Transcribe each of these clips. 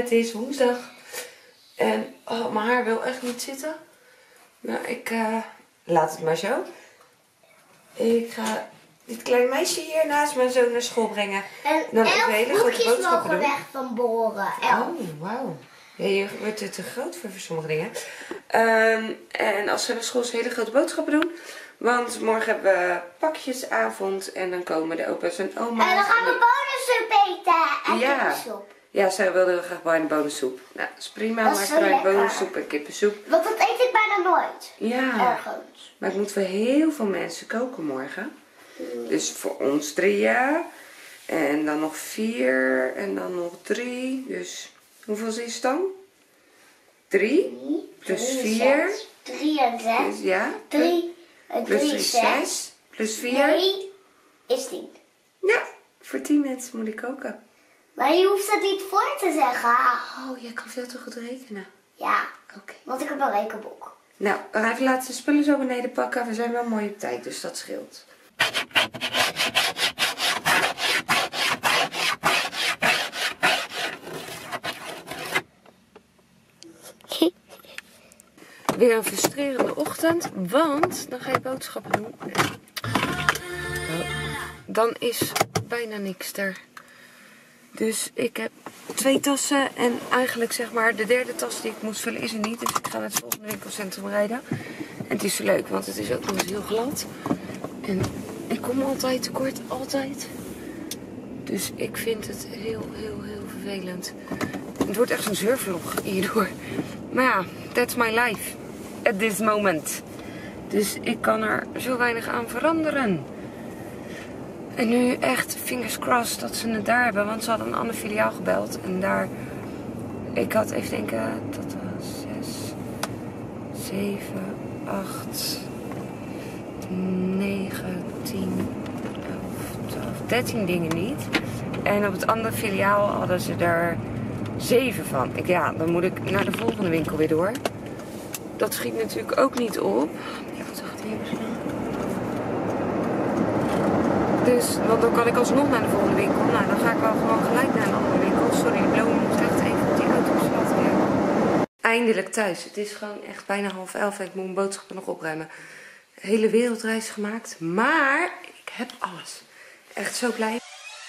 Het is woensdag. En oh, mijn haar wil echt niet zitten. Nou, ik laat het maar zo. Ik ga dit kleine meisje hier naast mijn zoon naar school brengen. En dan even hele grote boodschappen doen. weg van boren. Oh, wauw. Ja, je wordt het te groot voor sommige dingen. En als ze naar school is, hele grote boodschappen doen. Want morgen hebben we pakjesavond en dan komen de opa's en oma's. En dan gaan we bonensoep eten en ja. kippensoep. Ja, zij wilde heel graag bruine bonensoep. Nou, dat is prima. Dat is Maar zo bruine lekker. bonensoep en kippensoep. Want dat eet ik bijna nooit. Ja. Ergens. Maar ik moet voor heel veel mensen koken morgen. Dus voor ons 3 en dan nog 4 en dan nog 3. Dus hoeveel is het dan? 3 plus 4. 3 en 6. Dus ja. 3 en Plus 3 3 is 6. Plus 4. 3 is 10. Ja, voor 10 mensen moet ik koken. Maar je hoeft dat niet voor te zeggen. Oh, jij kan veel te goed rekenen. Ja, Oké. want ik heb een rekenboek. Nou, we gaan even de laatste spullen zo beneden pakken. We zijn wel mooi op tijd, dus dat scheelt. Weer een frustrerende ochtend, want dan ga je boodschappen doen. Dan is bijna niks er. Dus ik heb 2 tassen en eigenlijk zeg maar de derde tas die ik moest vullen is er niet. Dus ik ga naar het volgende winkelcentrum rijden. En het is leuk, want het is ook nog eens heel glad. En ik kom altijd tekort, altijd. Dus ik vind het heel vervelend. Het wordt echt een zeurvlog hierdoor. Maar ja, that's my life. At this moment. Dus ik kan er zo weinig aan veranderen. En nu echt fingers crossed dat ze het daar hebben. Want ze hadden een ander filiaal gebeld. En daar... Ik had even denken... Dat was 6, 7, 8, 9, 10, 11, 12, 13 dingen niet. En op het andere filiaal hadden ze er 7 van. Ja, dan moet ik naar de volgende winkel weer door. Dat schiet natuurlijk ook niet op. Ja, wat zag het hier misschien? Dus, want dan kan ik alsnog naar de volgende winkel. Nou, dan ga ik wel gewoon gelijk naar een andere winkel. Sorry, de Bloem moet echt even op die auto slaten weer. Eindelijk thuis. Het is gewoon echt bijna 10:30 en ik moet mijn boodschappen nog opruimen. Hele wereldreis gemaakt. Maar ik heb alles. Echt zo blij.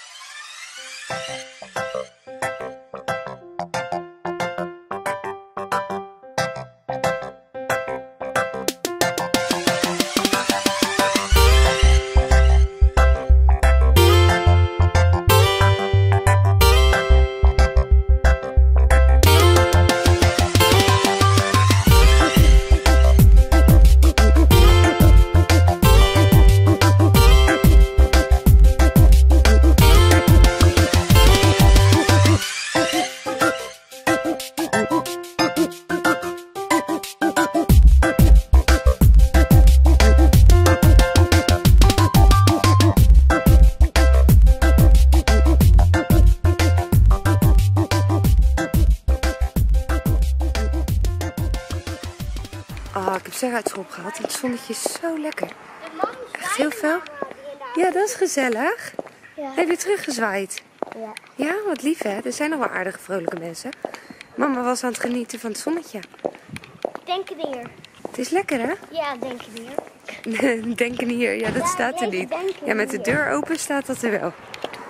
Uit school gehad. Het zonnetje is zo lekker. Echt heel fel. Ja, dat is gezellig. Ja. Heb je teruggezwaaid? Ja. Ja, wat lief hè. Er zijn nog wel aardige vrolijke mensen. Mama was aan het genieten van het zonnetje. Denken hier. Het is lekker hè? Ja, denken hier. Denken hier. Ja, dat staat er niet. Ja, met de deur open staat dat er wel.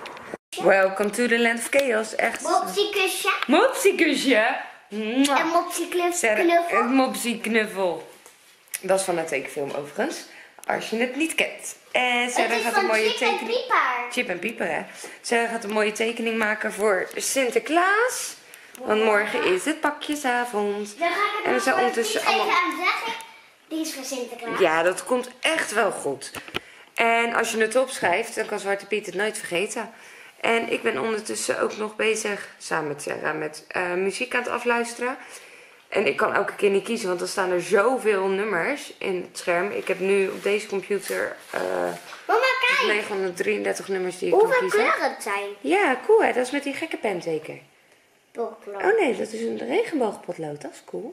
Welcome to the land of chaos. Echt. Mopsiekusje. Mopsiekusje. En mopsieknuffel. Mopsie knuffel. Dat is van een tekenfilm overigens. Als je het niet kent. En Sarah gaat een mooie tekening. Chip en Pieper, hè. Sarah gaat een mooie tekening maken voor Sinterklaas. Want morgen is het pakjesavond. Dan ga ik en we zijn ondertussen allemaal. aan zeggen. Die is voor Sinterklaas. Ja, dat komt echt wel goed. En als je het opschrijft, dan kan Zwarte Piet het nooit vergeten. En ik ben ondertussen ook nog bezig, samen met Sarah, met muziek aan het afluisteren. En ik kan elke keer niet kiezen, want er staan er zoveel nummers in het scherm. Ik heb nu op deze computer Mama, kijk. 933 nummers die ik kan Hoeveel kiezen. kleuren het zijn? Ja, cool hè. Dat is met die gekke pen zeker. Potlood. Oh nee, dat is een regenboogpotlood. Dat is cool.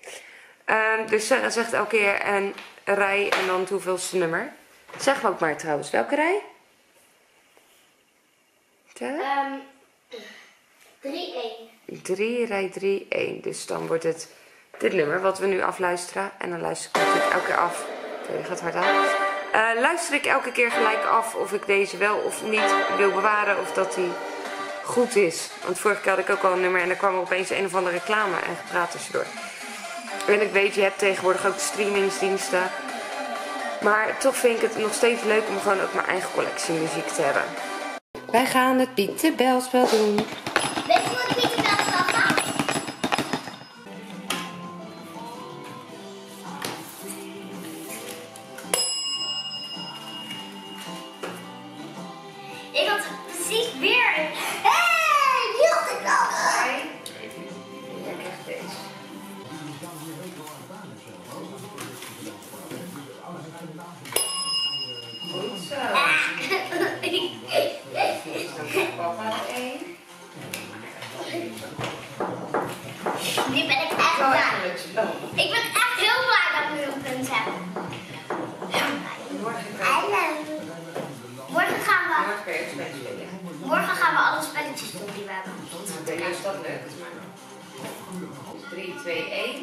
Dus Sarah zegt elke keer een rij en dan het hoeveelste nummer. Zeg me ook maar trouwens, welke rij? 3-1. 3, rij 3, 1. Dus dan wordt het dit nummer wat we nu afluisteren. En dan luister ik natuurlijk elke keer af. Oké, gaat hard aan. Luister ik elke keer gelijk af of ik deze wel of niet wil bewaren. Of dat die goed is. Want vorige keer had ik ook al een nummer en er kwam er opeens een of andere reclame en gepraat tussendoor. En ik weet, je hebt tegenwoordig ook streamingsdiensten. Maar toch vind ik het nog steeds leuk om gewoon ook mijn eigen collectie muziek te hebben. Wij gaan het Pieterbelspel doen. Weet je wat het Pieterbelspel gaat? Ik had precies weer een... Hey, die had ik al. Jij krijgt deze. Goed zo. Papa 1. Nu ben ik echt blij. Ik ben echt heel blij dat ik nu een punt heb. Morgen gaan we alle spelletjes doen die we hebben. Oké, is dat leuk. 3, 2, 1.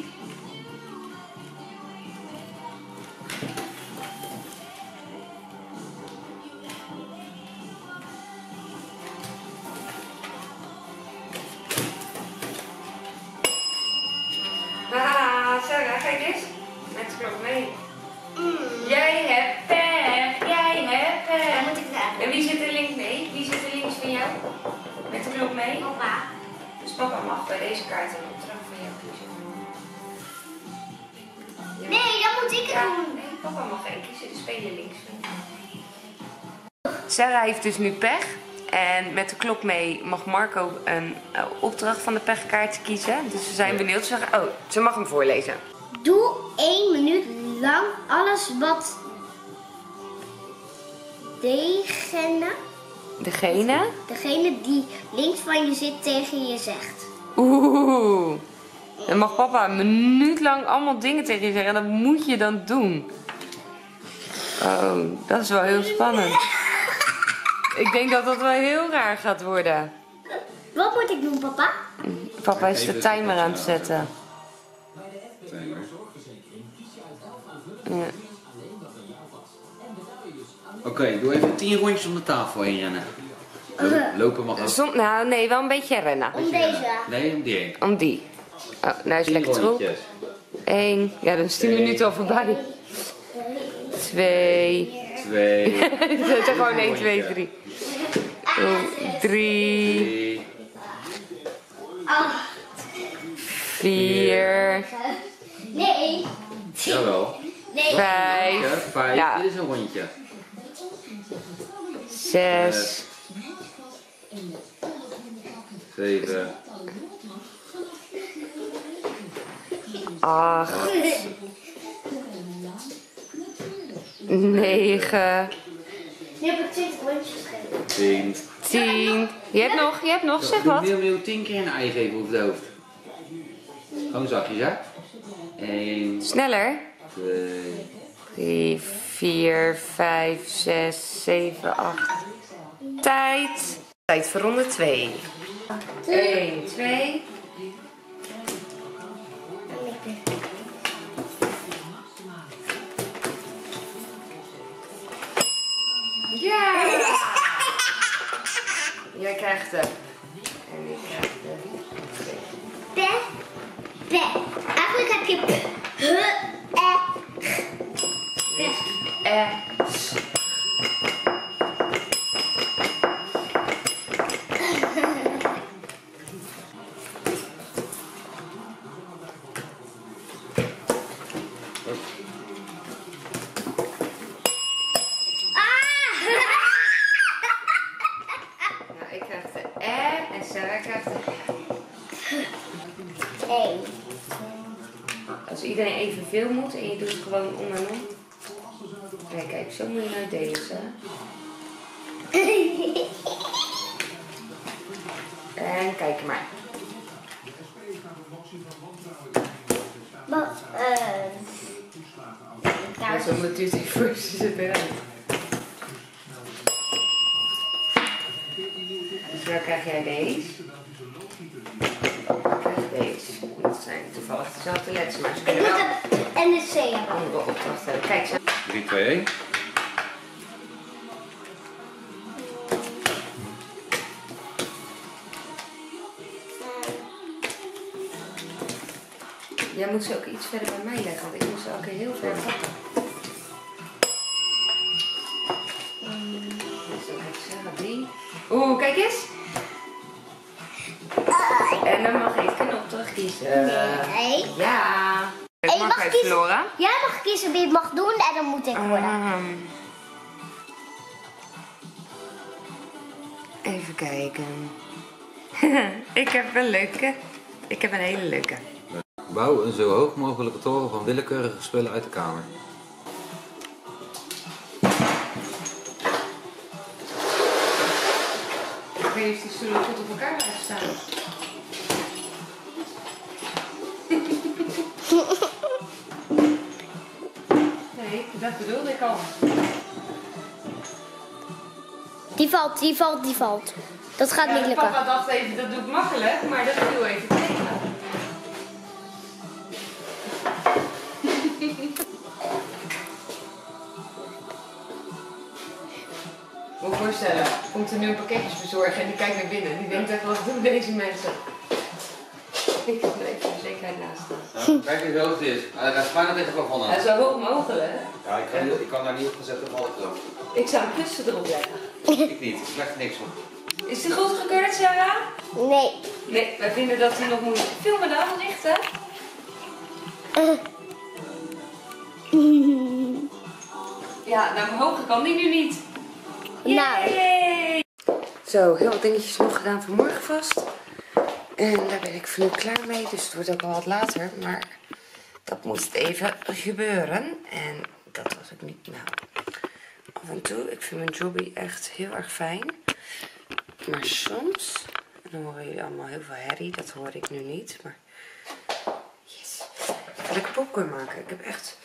Haha, Sarah, kijk eens. Met de klok mee. Jij hebt pech, jij hebt pech. Dan moet ik daar. En wie zit er links mee? Wie zit er links van jou? Met de klok mee? Papa. Dus papa mag bij deze kaart een opdracht van jou kiezen. Ja. Nee, dan moet ik het Ja, doen. nee, papa mag één kiezen, de speler links van jou. Sarah heeft dus nu pech. En met de klok mee mag Marco een opdracht van de pechkaart kiezen. Dus we zijn benieuwd. Oh, ze mag hem voorlezen. Doe 1 minuut lang alles wat degene die links van je zit tegen je zegt. Oeh. Dan mag papa een minuut lang allemaal dingen tegen je zeggen. En dat moet je dan doen. Oh, dat is wel heel spannend. Ik denk dat dat wel heel raar gaat worden. Wat moet ik doen, papa? Papa is de timer aan het zetten. Ja. Oké, doe even 10 rondjes om de tafel heen rennen. Lopen mag ook. Nou, nee, wel een beetje rennen. Om deze. Nee, om die heen. Om die. Oh, nou is 10 lekker troep. rondjes. 1. Ja, dan is 10 2. minuten al voorbij. 2. 2. Zet er gewoon 1, 2, 3. 3. 3. 4. Nee. Jawel. Nee. 5. 5. Ja. Dit is een rondje. 6. 7. 8. 9. Nu heb ik 20 rondjes gegeven. 10. 10. Je hebt nog, zeg wat. Doe opnieuw 10 keer een ei geven op het hoofd. Gewoon zachtjes, hè? 1. Sneller. 2. 3, 4, 5, 6, 7, 8. Tijd. Tijd voor ronde 2. 1, 2. Ja! Jij krijgt de. En ik krijg de. Pe. Pe. Eigenlijk heb je pe. S. Ik krijg de E en Sarah krijgt de E. 1. Als iedereen evenveel moet en je doet het gewoon om en om. Kijk, kijk, zo moet je nou deze. En kijk maar. Maar, Ja, zo moet u het voor ze zit eruit. Dan krijg jij deze. Deze. Dat zijn toevallig dezelfde letters, maar ze kunnen wel En de C. andere opdracht hebben. Kijk, zo. 3, 2, 1. Jij moet ze ook iets verder bij mij leggen, want ik moet ze elke keer heel ver pakken. Dus dan ga ik zeggen die. Oeh, kijk eens. En dan mag ik een opdracht kiezen. Nee. Ja. En je Mark mag heeft kiezen. verloren. Jij mag kiezen wie het mag doen en dan moet ik worden. Even kijken. Ik heb een leuke. Ik heb een hele leuke. Bouw een zo hoog mogelijke toren van willekeurige spullen uit de kamer. Ik weet niet of die stoelen goed op elkaar blijven staan. Nee, dat bedoelde ik al. Die valt. Dat gaat niet lukken. Papa dacht even, dat doe ik makkelijk, maar dat viel even tegen. Moet je voorstellen, komt er nu een pakketjesbezorger en die kijkt naar binnen. Die denkt echt, wat doen deze mensen? Ik heb er even de zekerheid naast staan. Kijk eens hoe hoog het is. Hij gaat bijna tegen het plafond aan. Ja, zo hoog mogelijk. Ja, ik kan daar niet op gezet of alles erop. Ik zou een kussen erop leggen. Ik niet, ik leg er niks op. Is die goed gekeurd, Sarah? Nee. Nee, wij vinden dat hij nog moet filmen dan, richten. Ja, nou hoger kan die nu niet. Nou. Yay! Zo, heel wat dingetjes nog gedaan voor morgen vast. En daar ben ik voor nu klaar mee, dus het wordt ook al wat later. Maar dat moest even gebeuren. En dat was ik niet. Nou, af en toe, ik vind mijn jobby echt heel erg fijn. Maar soms, en dan horen jullie allemaal heel veel herrie, dat hoor ik nu niet. Maar yes, ik ga lekker popcorn maken. Ik heb echt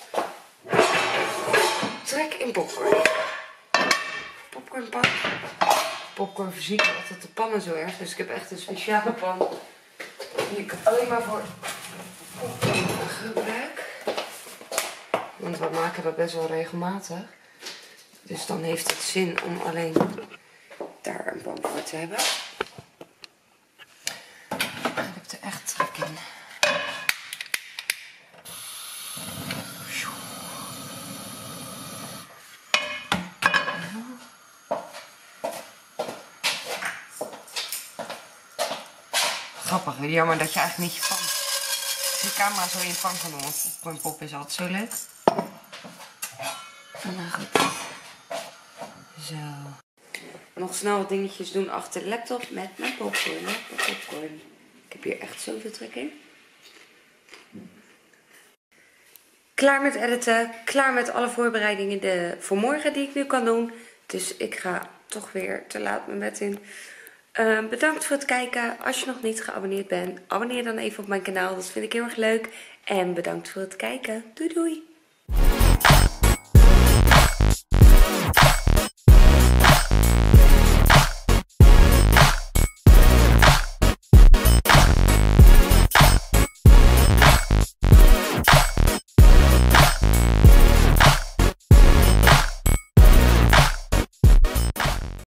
trek in popcorn. Popcornpan. Popcorn verzieken altijd de pannen zo erg. Dus ik heb echt een speciale pan die ik alleen maar voor popcorn gebruik. Want we maken dat best wel regelmatig. Dus dan heeft het zin om alleen daar een pan voor te hebben. En ik heb er echt trek in. Grappig, jammer dat je eigenlijk niet je pan, je camera zo in je pan kan doen. Want popcornpop is altijd zo leuk. Nou goed. Zo. Nog snel wat dingetjes doen achter de laptop met mijn popcorn. Ik heb hier echt zoveel trek in. Klaar met editen. Klaar met alle voorbereidingen voor morgen die ik nu kan doen. Dus ik ga toch weer te laat mijn bed in. Bedankt voor het kijken. Als je nog niet geabonneerd bent, abonneer dan even op mijn kanaal. Dat vind ik heel erg leuk. En bedankt voor het kijken. Doei doei.